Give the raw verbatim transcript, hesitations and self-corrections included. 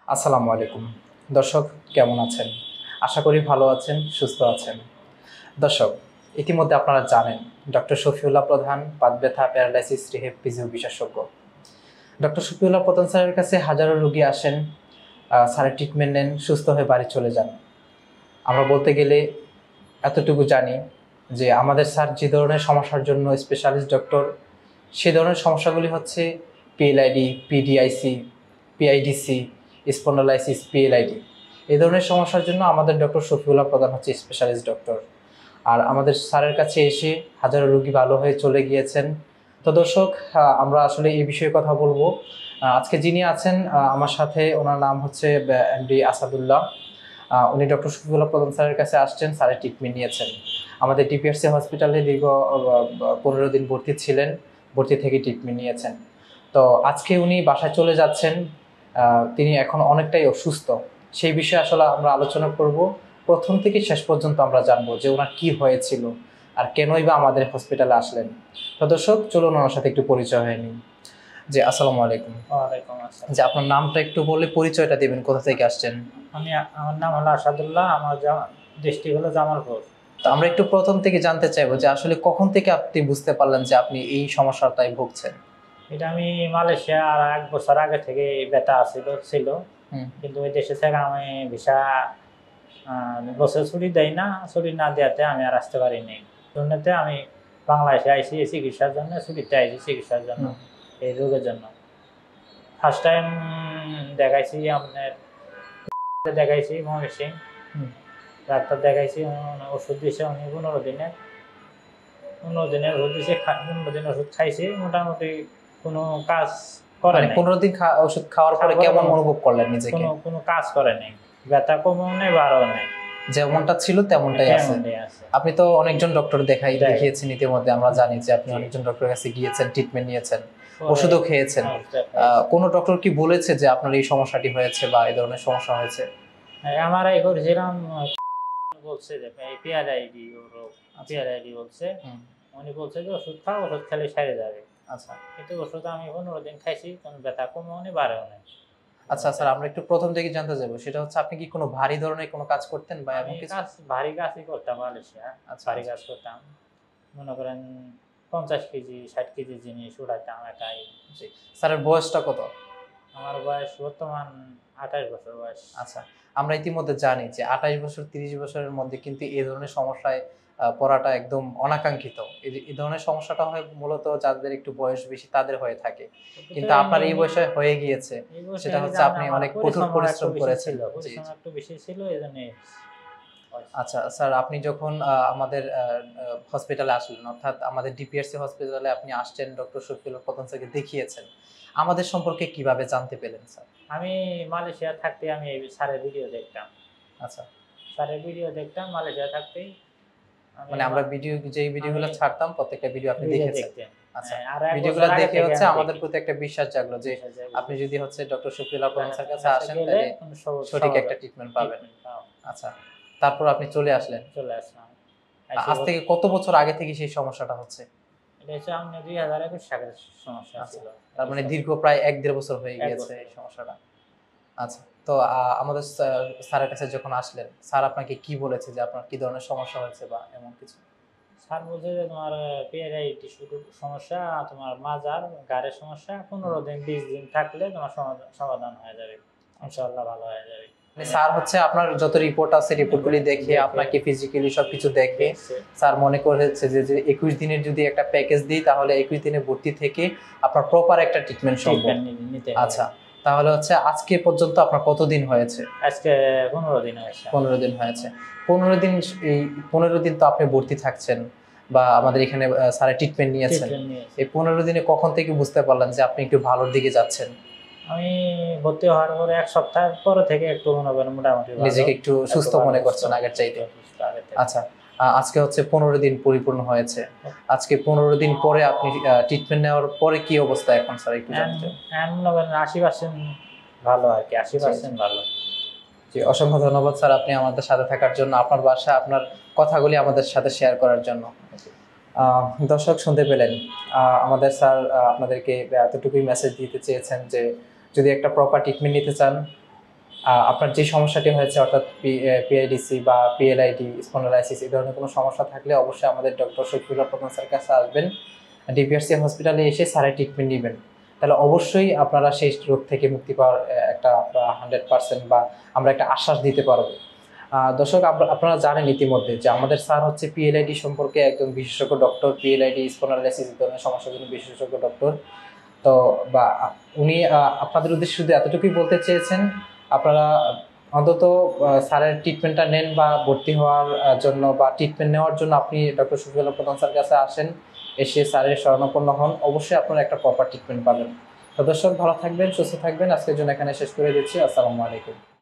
আসসালামু আলাইকুম দর্শক, কেমন আছেন? আশা করি ভালো আছেন, সুস্থ আছেন। দর্শক, ইতিমধ্যে আপনারা জানেন ডক্টর শফিউল্লাহ প্রধান বাত ব্যথা, প্যারালাইসিস, রিহেব, ফিজিও বিশেষজ্ঞ। ডক্টর শফিউল্লাহ প্রধান স্যারের কাছে হাজারো রোগী আসেন, আহ, স্যারের ট্রিটমেন্ট নেন, সুস্থ হয়ে বাড়ি চলে যান। আমরা বলতে গেলে এতটুকু জানি যে আমাদের স্যার যে ধরনের সমস্যার জন্য স্পেশালিস্ট ডক্টর, সে ধরনের সমস্যাগুলি হচ্ছে PLID, PDIC, PIDC, spondylosis, PLID. এই ধরনের সমস্যার জন্য আমাদের ডক্টর শফিউল্লাহ প্রধান হচ্ছে স্পেশালিস্ট ডক্টর। আর আমাদের স্যারের কাছে এসে হাজারো রোগী ভালো হয়ে চলে গিয়েছেন। তো দর্শক, আমরা আসলে এই বিষয়ে কথা বলবো। আজকে যিনি আছেন আমার সাথে, ওনার নাম হচ্ছে এমডি আসাদুল্লাহ। উনি ডক্টর শফিউল্লাহ প্রধান স্যারের কাছে আসছেন, স্যারের ট্রিটমেন্ট নিয়েছেন। আমাদের ডিপিআরসি হসপিটালে দীর্ঘ পনেরো দিন ভর্তি ছিলেন, ভর্তি থেকে ট্রিটমেন্ট নিয়েছেন। তো আজকে উনি বাসায় চলে যাচ্ছেন। তিনি এখন অনেকটাই অসুস্থ। সেই বিষয়ে আসলে আমরা আলোচনা করব। প্রথম থেকে শেষ পর্যন্ত আমরা জানবো যে ওনার কি হয়েছিল আর কেনই বা আমাদের হসপিটালে আসলেন। তো দর্শক, চলুন ওনার সাথে একটু পরিচয় হয়ে নিই। জি, আসসালামু আলাইকুম। ওয়ালাইকুম আসসালাম। যে আপনার নামটা একটু বলে পরিচয়টা দিবেন, কোথা থেকে আসছেন? আমি আমার নাম হলো আসাদুল্লাহ, আমার ডিস্ট্রিক্ট হলো জামালপুর। তো আমরা একটু প্রথম থেকে জানতে চাইবো যে আসলে কখন থেকে আপনি বুঝতে পারলেন যে আপনি এই সমস্যাটায় ভুগছেন? এটা আমি মালয়েশিয়া আর এক বছর আগে থেকে ব্যথা ছিল ছিল কিন্তু ওই দেশে থেকে আমি ভিসা বছর ছুটি দেয় না, ছুটি না দেওয়াতে আমি আর আসতে পারিনি। জন্যতে আমি বাংলাদেশে আইসি চিকিৎসার জন্য, ছুটিতে আইসি চিকিৎসার জন্য, এই রোগের জন্য। ফার্স্ট টাইম দেখাইছি আপনার দেখাইছি ময়মনসিং ডাক্তার, দেখাইছি, ওষুধ দিয়েছে উনি পনেরো দিনে পনেরো দিনের ওষুধ দিয়েছে, পনেরো দিন ওষুধ খাইছি, মোটামুটি কোনো কাজ করে নাই। পনেরো দিন ওষুধ খাওয়ার পরে কেমন অনুভব করলেন নিজেকে? কোনো কোনো কাজ করে নাই, ব্যথা কমও নেই, বাড়াও নেই, যেমনটা ছিল তেমনটাই আছে। আপনি তো অনেকজন ডক্টর দেখাই দেখিয়েছেন ইতিমধ্যে, আমরা জানি যে আপনি অনেকজন ডক্টরের কাছে গিয়েছেন, ট্রিটমেন্ট নিয়েছেন, ওষুধও খেয়েছেন। কোন ডক্টর কি বলেছে যে আপনার এই সমস্যাটি হয়েছে বা এই ধরনের সমস্যা হয়েছে? এমআরআই করেছিলাম, বলছে যে পিআরআইডি রোগ, পিআরআইডি বলছে। উনি বলছে যে ওষুধ খাও, ওষুধ খেলে সেরে যাবে। আচ্ছা, কিন্তু ওষুধ আমি পনেরো দিন খাইছি, কোনো ব্যথা কমেও নেই, বাড়েও নেই। আচ্ছা স্যার, আমরা একটু প্রথম থেকে জানতে যাবো, সেটা হচ্ছে আপনি কি কোনো ভারী ধরনের কোনো কাজ করতেন বা এমন কিছু? কাজ ভারী কাজই করতাম মালয়েশিয়া, ভারী কাজ করতাম। মনে করেন পঞ্চাশ কেজি ষাট কেজি জিনিস উঠাইতাম একাই। জি। স্যারের বয়সটা কত? আমার বয়স বর্তমান আঠাশ বছর বয়স। আচ্ছা, আমরা ইতিমধ্যে জানি যে আঠাশ বছর তিরিশ বছরের মধ্যে কিন্তু এই ধরনের সমস্যায় পড়াটা একদম অনাকাঙ্ক্ষিত। এই ধরনের সমস্যাটা হয় মূলত যাদের একটু বয়স বেশি তাদের হয়ে থাকে, কিন্তু আপনার এই বয়সে হয়ে গিয়েছে, সেটা হচ্ছে আপনি অনেক কঠোর পরিশ্রম করেছেন। পরিশ্রম একটু বেশি ছিল, এজন্য। আচ্ছা স্যার, আপনি যখন আমাদের হসপিটালে আসলেন, অর্থাৎ আমাদের ডিপিআরসি হসপিটালে আপনি আসছেন, ডক্টর শফিউল্লাহ প্রধান স্যারকে দেখিয়েছেন, আমাদের সম্পর্কে কিভাবে জানতে পেলেন স্যার? আমি মালয়েশিয়া থাকতে আমি স্যারের ভিডিও দেখতাম। আচ্ছা, স্যারের ভিডিও দেখতাম মালয়েশিয়া থাকতেই। মানে আমরা ভিডিও, যেই ভিডিওগুলো ছাড়তাম প্রত্যেকটা ভিডিও আপনি দেখেছেন। আচ্ছা, ভিডিওগুলো দেখে হচ্ছে আমাদের প্রতি একটা বিশ্বাস জাগলো যে আপনি যদি হচ্ছে ডক্টর শফিউল্লাহ প্রধান স্যারের কাছে আসেন তাহলে সঠিক একটা ট্রিটমেন্ট পাবেন। আচ্ছা, তারপর আপনি চলে আসলেন। চলে আসলাম। আজ থেকে কত বছর আগে থেকে সেই সমস্যাটা হচ্ছে? এটা হচ্ছে আমাদের দুই হাজার একুশ সালের সমস্যা ছিল। তার মানে দীর্ঘ প্রায় এক দেড় বছর হয়ে গিয়েছে এই সমস্যাটা। আচ্ছা, তো আমাদের স্যারের কাছে যখন আসলেন, স্যার আপনাকে কি বলেছে যে আপনার কি ধরনের সমস্যা হয়েছে বা এমন কিছু? স্যার বলছে যে তোমার পিআরআইডি সমস্যা, তোমার মাজার গাড়ের সমস্যা, পনেরো দিন বিশ দিন থাকলে তোমার সমাধান হয়ে যাবে, ইনশাআল্লাহ ভালো হয়ে যাবে। স্যার হচ্ছে আপনার যত রিপোর্ট আছে রিপোর্টগুলি দেখে, আপনাকে ফিজিক্যালি সবকিছু দেখে স্যার মনে করেছে যে একুশ দিনের যদি একটা প্যাকেজ দিই তাহলে একুশ দিনে ভর্তি থেকে আপনার প্রপার একটা ট্রিটমেন্ট সম্ভব। আচ্ছা, তাহলে হচ্ছে আজকে পর্যন্ত আপনার কতদিন হয়েছে? আজকে পনেরো দিন হয়েছে। পনেরো দিন হয়েছে। পনেরো দিন, এই পনেরো দিন তো আপনি ভর্তি থাকছেন বা আমাদের এখানে স্যারের ট্রিটমেন্ট নিয়েছেন। এই পনেরো দিনে কখন থেকে বুঝতে পারলেন যে আপনি একটু ভালোর দিকে যাচ্ছেন? আমি ভর্তি হওয়ার পরে এক সপ্তাহ পরে থেকে একটু মনে করেন মোটামুটি নিজেকে একটু সুস্থ মনে করছেন আগের চাইতে। আচ্ছা, আজকে হচ্ছে পনেরো দিন পরিপূর্ণ হয়েছে। আজকে পনেরো দিন পরে আপনি ট্রিটমেন্ট নেওয়ার পরে কি অবস্থা এখন স্যার একটু জানতে? মনে করেন আশি পার্সেন্ট ভালো আর কি, আশি পার্সেন্ট ভালো। জি, অসংখ্য ধন্যবাদ স্যার আপনি আমাদের সাথে থাকার জন্য, আপনার বাসা, আপনার কথাগুলি আমাদের সাথে শেয়ার করার জন্য। দর্শক শুনতে পেলেন, আমাদের স্যার আপনাদেরকে এতটুকুই মেসেজ দিতে চেয়েছেন যে যদি একটা প্রপার ট্রিটমেন্ট নিতে চান আহ, আপনার যে সমস্যাটি হয়েছে অর্থাৎ পিআইডিসি বা পিএলআইডি স্পন্ডালাইসিস এই ধরনের কোনো সমস্যা থাকলে অবশ্যই আমাদের ডক্টর শফিউল্লাহ প্রধান স্যারের কাছে আসবেন, ডিপিআরসি হসপিটালে এসে স্যারের ট্রিটমেন্ট নেবেন। তাহলে অবশ্যই আপনারা সেই রোগ থেকে মুক্তি পাওয়ার আহ, একটা হান্ড্রেড পার্সেন্ট বা আমরা একটা আশ্বাস দিতে পারবো। আহ, দর্শক আপ- আপনারা জানেন ইতিমধ্যে যে আমাদের স্যার হচ্ছে পিএলআইডি সম্পর্কে একজন বিশেষজ্ঞ ডক্টর, পিএলআইডি স্পন্ডালাইসিস এই ধরনের সমস্যার জন্য বিশেষজ্ঞ ডক্টর। তো বা উনি আহ, আপনাদের উদ্দেশ্যে শুধু এতটুকুই বলতে চেয়েছেন, আপনারা অন্তত আহ, স্যারের ট্রিটমেন্টটা নেন বা ভর্তি হওয়ার আহ, জন্য বা ট্রিটমেন্ট নেওয়ার জন্য আপনি ডক্টর শফিউল্লাহ প্রধান স্যার কাছে আসেন, এসে স্যারের শরণাপন্ন হন, অবশ্যই আপনারা একটা প্রপার ট্রিটমেন্ট পাবেন। তো দর্শক ভালো থাকবেন, সুস্থ থাকবেন, আজকের জন্য এখানে শেষ করে দিচ্ছি। আসসালামু আলাইকুম।